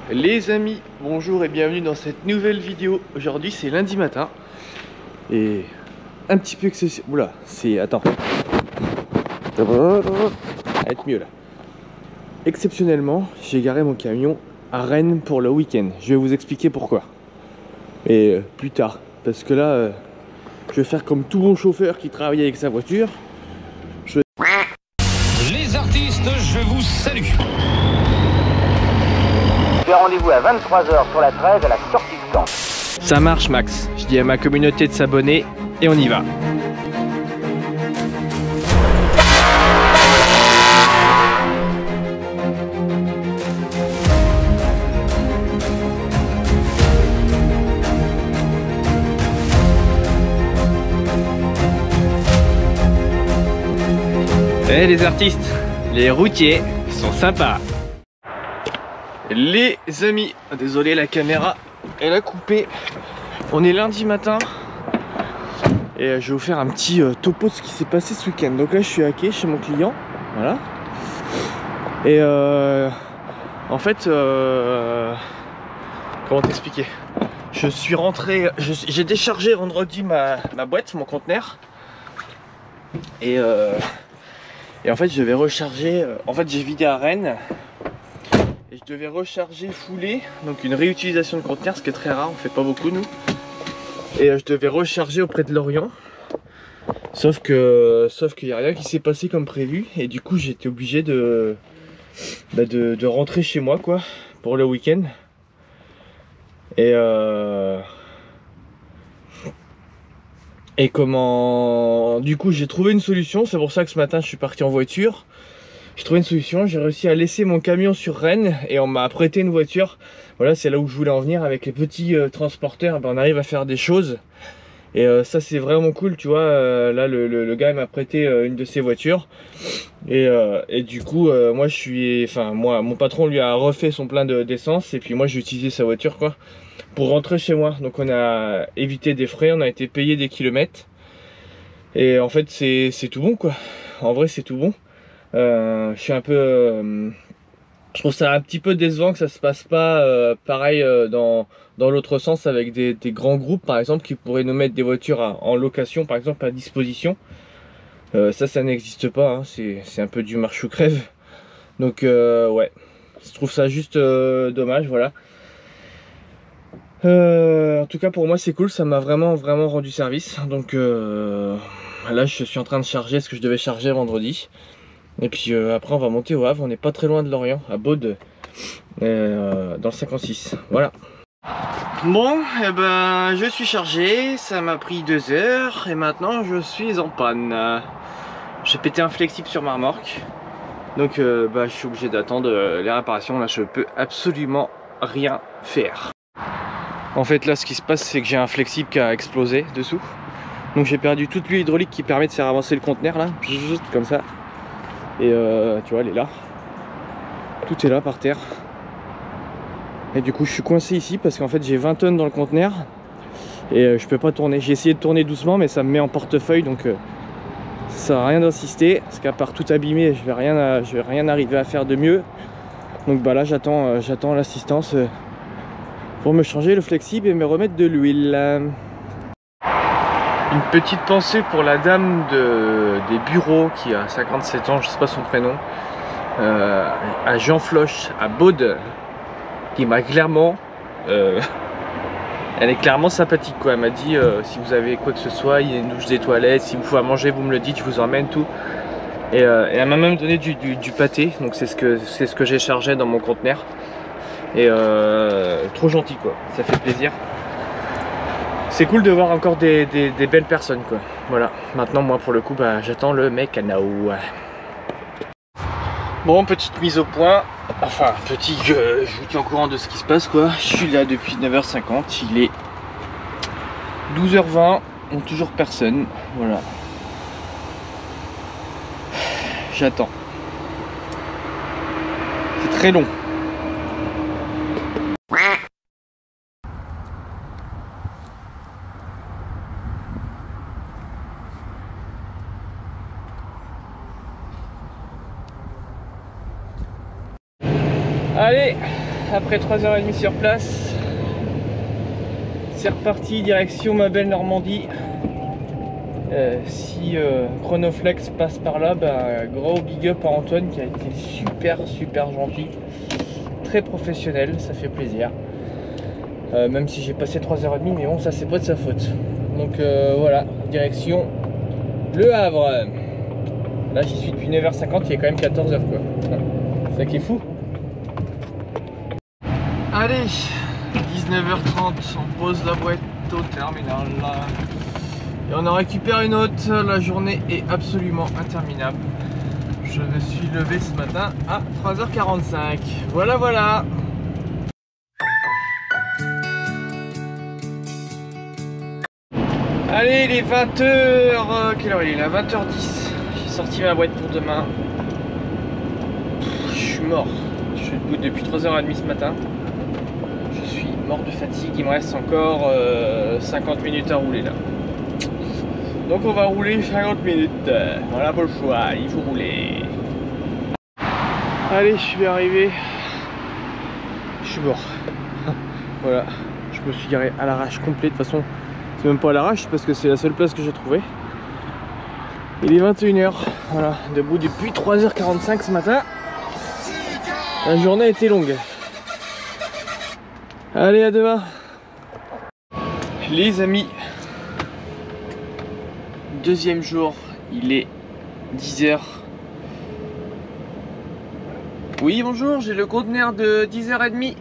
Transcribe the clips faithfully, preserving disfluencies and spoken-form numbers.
Les amis, bonjour et bienvenue dans cette nouvelle vidéo. Aujourd'hui c'est lundi matin et un petit peu exceptionnel. Oula, c'est... attends. Ça va être mieux là. Exceptionnellement, j'ai garé mon camion à Rennes pour le week-end. Je vais vous expliquer pourquoi. Et euh, plus tard. Parce que là, euh, je vais faire comme tout bon chauffeur qui travaille avec sa voiture. Je... Les artistes, je vous salue. Rendez-vous à vingt-trois heures sur la treize à la sortie de camp. Ça marche Max, je dis à ma communauté de s'abonner et on y va. Eh les artistes, les routiers sont sympas. Les amis, désolé la caméra elle a coupé. On est lundi matin et je vais vous faire un petit euh, topo de ce qui s'est passé ce week-end. Donc là je suis à quai chez mon client, voilà. Et euh, en fait, euh, comment t'expliquer? Je suis rentré, j'ai déchargé vendredi ma, ma boîte, mon conteneur. Et, euh, et en fait je vais recharger, en fait j'ai vidé à Rennes. Et je devais recharger foulé, donc une réutilisation de conteneurs, ce qui est très rare, on fait pas beaucoup nous. Et je devais recharger auprès de Lorient. Sauf que sauf qu'il n'y a rien qui s'est passé comme prévu. Et du coup j'étais obligé de, bah de, de rentrer chez moi quoi, pour le week-end. Et euh... Et comment... Du coup j'ai trouvé une solution, c'est pour ça que ce matin je suis parti en voiture. J'ai trouvé une solution, j'ai réussi à laisser mon camion sur Rennes et on m'a prêté une voiture. Voilà, c'est là où je voulais en venir. Avec les petits euh, transporteurs, ben, on arrive à faire des choses. Et euh, ça c'est vraiment cool, tu vois. Euh, là le, le, le gars m'a prêté euh, une de ses voitures. Et, euh, et du coup, euh, moi je suis... Enfin, moi, mon patron lui a refait son plein d'essence. Et puis moi j'ai utilisé sa voiture quoi, pour rentrer chez moi. Donc on a évité des frais, on a été payé des kilomètres. Et en fait c'est tout bon quoi. En vrai c'est tout bon. Euh, je suis un peu euh, je trouve ça un petit peu décevant que ça se passe pas euh, pareil euh, dans, dans l'autre sens avec des, des grands groupes par exemple qui pourraient nous mettre des voitures à, en location par exemple à disposition. Euh, ça ça n'existe pas hein. C'est un peu du marche ou crève, donc euh, ouais, je trouve ça juste euh, dommage. Voilà. Euh, en tout cas pour moi c'est cool, ça m'a vraiment vraiment rendu service. Donc euh, là je suis en train de charger ce que je devais charger vendredi. Et puis euh, après on va monter au Havre, on n'est pas très loin de Lorient, à Baude, euh, dans le cinquante-six, voilà. Bon, et eh ben je suis chargé, ça m'a pris deux heures et maintenant je suis en panne. J'ai pété un flexible sur ma remorque, donc euh, bah, je suis obligé d'attendre les réparations, là je peux absolument rien faire. En fait là ce qui se passe c'est que j'ai un flexible qui a explosé dessous, donc j'ai perdu toute l'huile hydraulique qui permet de faire avancer le conteneur là, juste comme ça. Et euh, tu vois, elle est là. Tout est là par terre. Et du coup, je suis coincé ici parce qu'en fait, j'ai vingt tonnes dans le conteneur. Et euh, je peux pas tourner. J'ai essayé de tourner doucement, mais ça me met en portefeuille. Donc, euh, ça sert à rien d'insister. Parce qu'à part tout abîmer, je vais rien, à, je vais rien arriver à faire de mieux. Donc, bah là, j'attends euh, j'attends l'assistance euh, pour me changer le flexible et me remettre de l'huile. Une petite pensée pour la dame de, des bureaux qui a cinquante-sept ans, je sais pas son prénom, euh, à Jean Floch, à Baude, qui m'a clairement, euh, elle est clairement sympathique quoi. Elle m'a dit euh, si vous avez quoi que ce soit, il y a une douche des toilettes, si vous pouvez à manger vous me le dites, je vous emmène tout. Et, euh, et elle m'a même donné du, du, du pâté, donc c'est ce que, c'est ce que j'ai chargé dans mon conteneur. Et euh, trop gentil quoi, ça fait plaisir. C'est cool de voir encore des, des, des belles personnes quoi. Voilà, maintenant moi pour le coup bah, j'attends le mécano. Bon, petite mise au point. Enfin petit, euh, je vous tiens au courant de ce qui se passe quoi. Je suis là depuis neuf heures cinquante, il est douze heures vingt, donc toujours personne. Voilà. J'attends. C'est très long. Allez, après trois heures trente sur place. C'est reparti, direction ma belle Normandie. Euh, si euh, Chronoflex passe par là, bah, gros big up à Antoine qui a été super super gentil. Très professionnel, ça fait plaisir. Euh, même si j'ai passé trois heures trente, mais bon, ça c'est pas de sa faute. Donc euh, voilà, direction Le Havre. Là j'y suis depuis neuf heures cinquante, il est quand même quatorze heures quoi. C'est ça qui est fou. Allez, dix-neuf heures trente, on pose la boîte au terminal. Et on en récupère une autre. La journée est absolument interminable. Je me suis levé ce matin à trois heures quarante-cinq. Voilà, voilà. Allez, il est vingt heures. Quelle heure il est là? vingt heures dix. J'ai sorti ma boîte pour demain. Je suis mort. Je suis debout depuis trois heures trente ce matin. Je suis mort de fatigue. Il me reste encore euh, cinquante minutes à rouler là. Donc on va rouler cinquante minutes. Voilà, pas le choix, il faut rouler. Allez, je suis arrivé. Je suis mort. Voilà, je me suis garé à l'arrache complet. De toute façon, c'est même pas à l'arrache parce que c'est la seule place que j'ai trouvée. Il est vingt et une heures. Voilà, debout depuis trois heures quarante-cinq ce matin. La journée a été longue. Allez, à demain. Les amis. Deuxième jour, il est dix heures. Oui, bonjour, j'ai le conteneur de dix heures trente.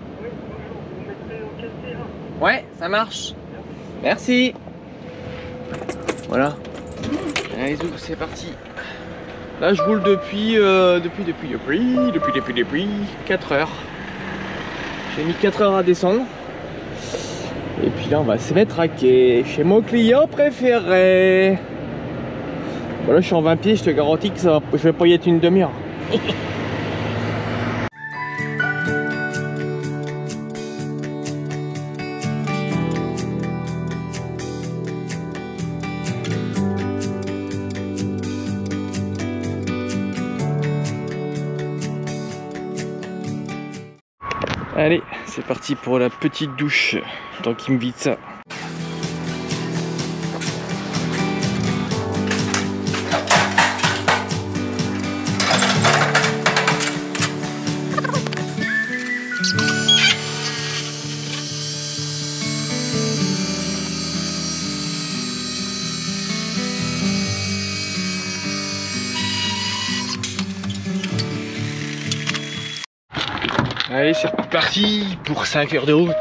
Ouais, ça marche. Merci. Voilà. Allez, c'est parti. Là, je roule depuis, euh, depuis, depuis, depuis, depuis, depuis, depuis quatre heures. J'ai mis quatre heures à descendre. Et puis là on va se mettre à quai chez mon client préféré. Voilà, je suis en vingt pieds, je te garantis que ça va, je vais pas y être une demi-heure. Allez, c'est parti pour la petite douche, tant qu'il me vide ça. Allez, c'est reparti pour cinq heures de route.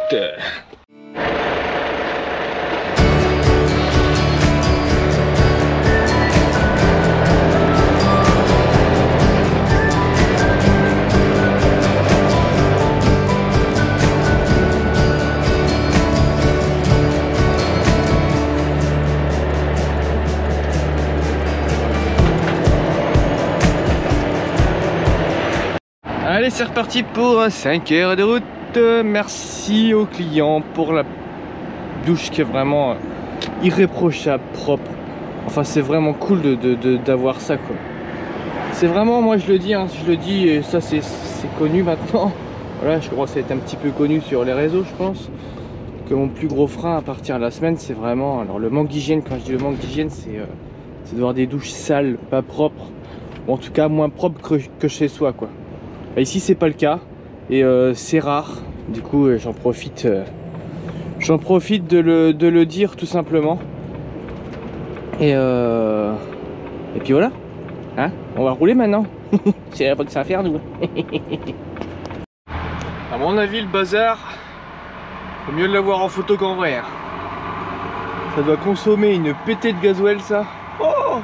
Allez, c'est reparti pour cinq heures de route. Merci au client pour la douche qui est vraiment irréprochable, propre. Enfin, c'est vraiment cool de, de, de, d'avoir ça, quoi. C'est vraiment, moi je le dis, hein, je le dis, et ça c'est connu maintenant. Voilà, je commence à être un petit peu connu sur les réseaux, je pense. Que mon plus gros frein à partir de la semaine, c'est vraiment, alors le manque d'hygiène. Quand je dis le manque d'hygiène, c'est euh, de voir des douches sales, pas propres, ou en tout cas moins propres que, que chez soi, quoi. Et ici c'est pas le cas et euh, c'est rare, du coup euh, j'en profite euh, j'en profite de le, de le dire tout simplement. Et euh, et puis voilà, hein, on va rouler maintenant. C'est pas que ça à faire, nous. À mon avis, le bazar, faut mieux l'avoir en photo qu'en vrai, hein. Ça doit consommer une pétée de gasoil, ça. Oh,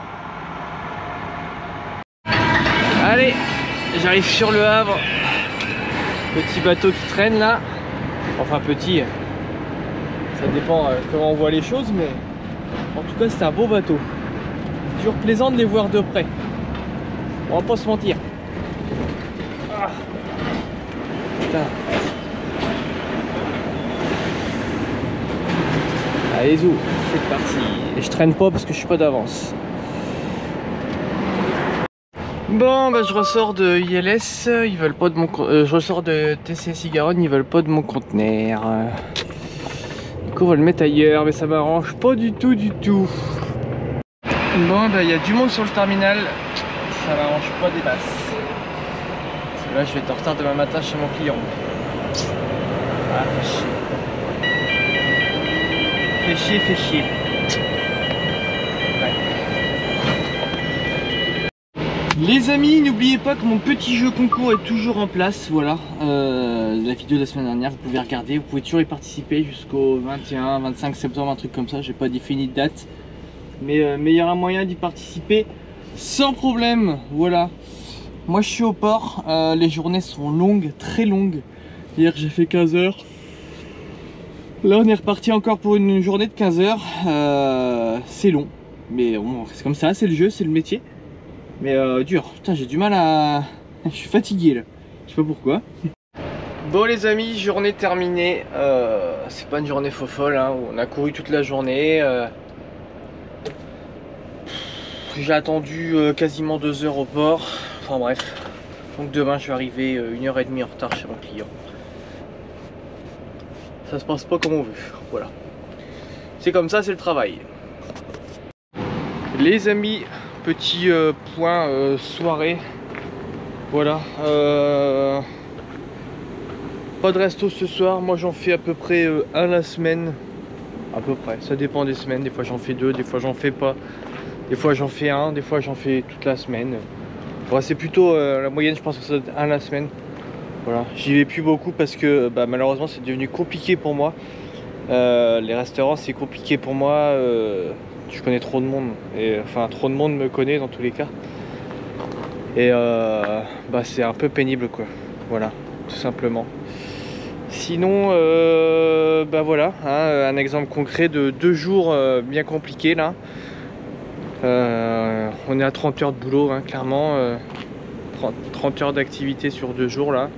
allez, j'arrive sur le Havre. Petit bateau qui traîne là. Enfin petit, ça dépend euh, comment on voit les choses, mais en tout cas c'est un beau bateau. Toujours plaisant de les voir de près. On va pas se mentir. Ah. Putain. Allez zou, c'est parti. Et je traîne pas parce que je suis pas d'avance. Bon bah je ressors de I L S, ils veulent pas de mon euh, je ressors de T C S Garonne, ils veulent pas de mon conteneur. Du coup on va le mettre ailleurs, mais ça m'arrange pas du tout du tout. Bon bah il y a du monde sur le terminal, ça m'arrange pas des masses. Parce que là je vais être en retard demain matin chez mon client. Ah fait chier. Fait chier, fait chier. Les amis, n'oubliez pas que mon petit jeu concours est toujours en place, voilà, euh, la vidéo de la semaine dernière, vous pouvez regarder, vous pouvez toujours y participer jusqu'au vingt et un, vingt-cinq septembre, un truc comme ça, j'ai pas défini de date, mais euh, mais il y aura moyen d'y participer sans problème, voilà. Moi je suis au port, euh, les journées sont longues, très longues, hier j'ai fait quinze heures, là on est reparti encore pour une journée de quinze heures, euh, c'est long, mais bon, c'est comme ça, c'est le jeu, c'est le métier. Mais euh, dur, putain j'ai du mal à... Je suis fatigué là, je sais pas pourquoi. Bon les amis, journée terminée, euh, c'est pas une journée faux folle, hein, où on a couru toute la journée. Euh... J'ai attendu euh, quasiment deux heures au port, enfin bref. Donc demain je vais arriver euh, une heure et demie en retard chez mon client. Ça se passe pas comme on veut, voilà. C'est comme ça, c'est le travail. Les amis, petit euh, point euh, soirée, voilà, euh, pas de resto ce soir, moi j'en fais à peu près euh, un la semaine, à peu près, ça dépend des semaines, des fois j'en fais deux, des fois j'en fais pas, des fois j'en fais un, des fois j'en fais toute la semaine, voilà, c'est plutôt euh, la moyenne, je pense que ça doit être un la semaine, voilà, j'y vais plus beaucoup parce que bah, malheureusement c'est devenu compliqué pour moi, euh, les restaurants c'est compliqué pour moi, euh, je connais trop de monde, et enfin trop de monde me connaît dans tous les cas, et euh, bah c'est un peu pénible quoi, voilà, tout simplement. Sinon euh, bah voilà, hein, un exemple concret de deux jours euh, bien compliqués là, euh, on est à trente heures de boulot, hein, clairement, euh, trente, trente heures d'activité sur deux jours là,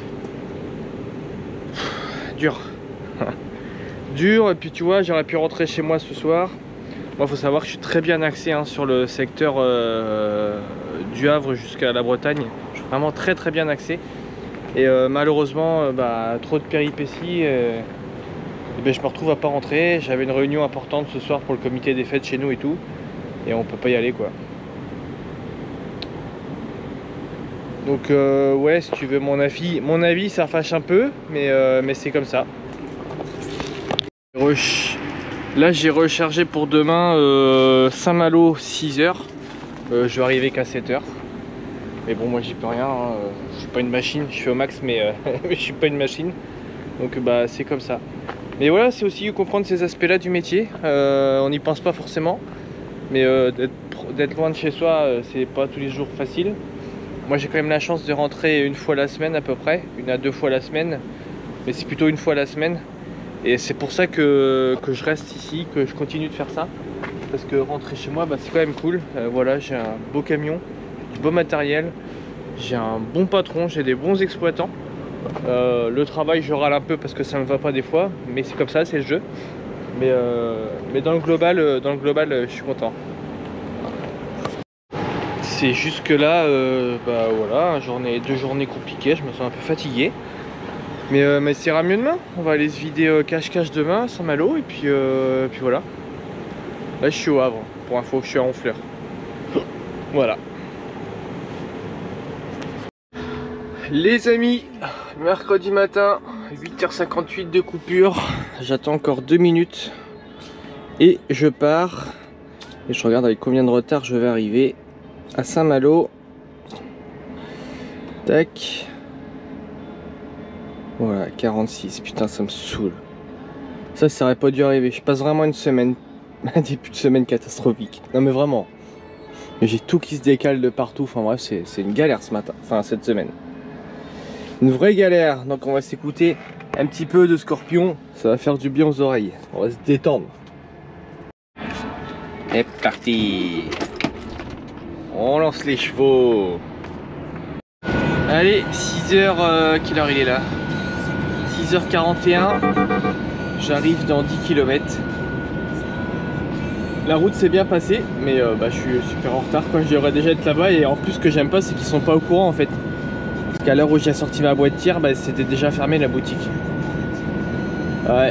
dur. Dur, et puis tu vois j'aurais pu rentrer chez moi ce soir. Moi, il faut savoir que je suis très bien axé hein, sur le secteur euh, du Havre jusqu'à la Bretagne. Je suis vraiment très très bien axé. Et euh, malheureusement, euh, bah, trop de péripéties. Euh, et ben, je me retrouve à pas rentrer. J'avais une réunion importante ce soir pour le comité des fêtes chez nous et tout. Et on peut pas y aller quoi. Donc euh, ouais, si tu veux mon avis, mon avis ça fâche un peu, mais, euh, mais c'est comme ça. Rush. Là j'ai rechargé pour demain euh, Saint-Malo six heures, euh, je vais arriver qu'à sept heures. Mais bon moi j'y peux rien, hein. Je suis pas une machine, je suis au max mais, euh, mais je suis pas une machine. Donc bah c'est comme ça. Mais voilà, c'est aussi comprendre ces aspects là du métier, euh, on n'y pense pas forcément. Mais euh, d'être loin de chez soi, euh, c'est pas tous les jours facile. Moi j'ai quand même la chance de rentrer une fois la semaine à peu près, une à deux fois la semaine. Mais c'est plutôt une fois la semaine. Et c'est pour ça que, que je reste ici, que je continue de faire ça. Parce que rentrer chez moi, bah, c'est quand même cool. Euh, voilà, j'ai un beau camion, du beau matériel. J'ai un bon patron, j'ai des bons exploitants. Euh, le travail, je râle un peu parce que ça ne me va pas des fois. Mais c'est comme ça, c'est le jeu. Mais, euh, mais dans le global, dans le global, je suis content. C'est jusque là, euh, bah voilà, journée, deux journées compliquées, je me sens un peu fatigué. Mais, euh, mais ça ira mieux demain. On va aller se vider euh, cache-cache demain à Saint-Malo et puis, euh, puis voilà. Là je suis au Havre, pour info, je suis à Honfleur. Voilà. Les amis, mercredi matin, huit heures cinquante-huit de coupure. J'attends encore deux minutes et je pars. Et je regarde avec combien de retard je vais arriver à Saint-Malo. Tac. Voilà, quarante-six, putain ça me saoule. Ça, ça aurait pas dû arriver. Je passe vraiment une semaine, un début de semaine catastrophique. Non mais vraiment. J'ai tout qui se décale de partout. Enfin bref, c'est une galère ce matin, enfin cette semaine. Une vraie galère. Donc on va s'écouter un petit peu de Scorpion. Ça va faire du bien aux oreilles. On va se détendre. C'est parti. On lance les chevaux. Allez, six heures, euh, quelle heure il est là? six heures quarante et un, j'arrive dans dix kilomètres. La route s'est bien passée, mais euh, bah, je suis super en retard quoi. Je devrais déjà être là-bas et en plus ce que j'aime pas c'est qu'ils sont pas au courant en fait. Parce qu'à l'heure où j'ai sorti ma boîtière, bah, c'était déjà fermé la boutique. Ouais.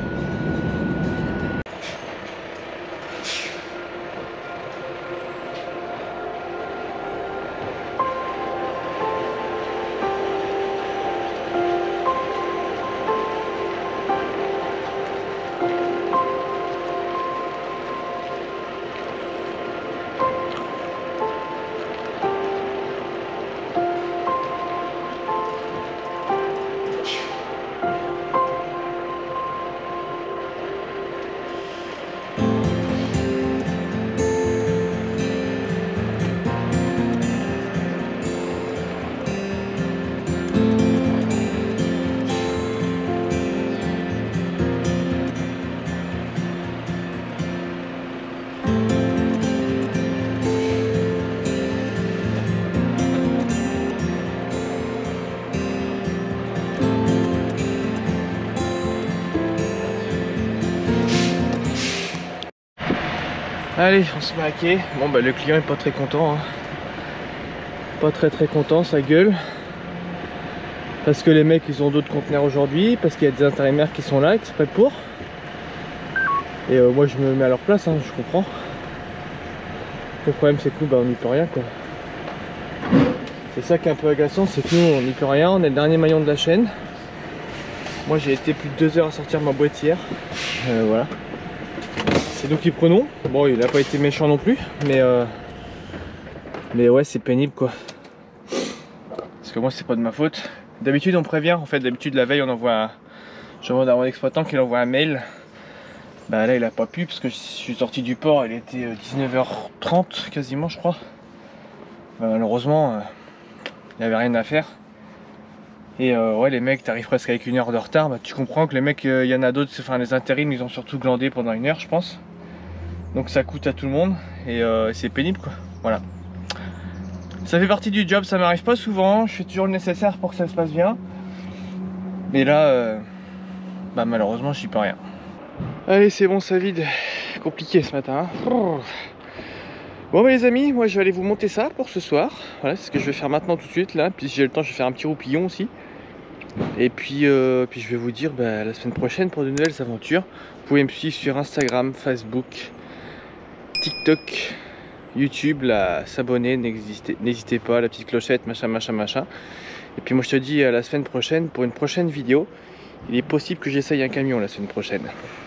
Allez, on se met à quai. Bon bah le client est pas très content hein. Pas très très content, ça gueule. Parce que les mecs ils ont d'autres conteneurs aujourd'hui, parce qu'il y a des intérimaires qui sont là, exprès pour. Et euh, moi je me mets à leur place, hein, je comprends. Le problème c'est que nous bah, on n'y peut rien quoi. C'est ça qui est un peu agaçant, c'est que nous on n'y peut rien, on est le dernier maillon de la chaîne. Moi j'ai été plus de deux heures à sortir ma boîtière. Euh, voilà. C'est nous qui prenons. Bon, il n'a pas été méchant non plus, mais euh, mais ouais, c'est pénible quoi. Parce que moi, c'est pas de ma faute. D'habitude, on prévient. En fait, d'habitude, la veille, on envoie. Un... Je demande à mon exploitant qu'il envoie un mail. Bah là, il a pas pu parce que je suis sorti du port. Il était dix-neuf heures trente quasiment, je crois. Bah, malheureusement, euh, il n'y avait rien à faire. Et euh, ouais, les mecs, t'arrives presque avec une heure de retard. Bah, tu comprends que les mecs, il euh, y en a d'autres. Enfin, les intérims, ils ont surtout glandé pendant une heure, je pense. Donc ça coûte à tout le monde et euh, c'est pénible quoi, voilà. Ça fait partie du job, ça m'arrive pas souvent, je fais toujours le nécessaire pour que ça se passe bien. Mais là, euh, bah malheureusement j'y peux rien. Allez c'est bon, ça vide, compliqué ce matin. Hein. Bon bah les amis, moi je vais aller vous monter ça pour ce soir. Voilà, c'est ce que je vais faire maintenant tout de suite là, puis si j'ai le temps je vais faire un petit roupillon aussi. Et puis, euh, puis je vais vous dire bah, la semaine prochaine pour de nouvelles aventures. Vous pouvez me suivre sur Instagram, Facebook, TikTok, YouTube, là, s'abonner, n'hésitez pas, la petite clochette, machin, machin, machin. Et puis moi je te dis à la semaine prochaine pour une prochaine vidéo. Il est possible que j'essaye un camion la semaine prochaine.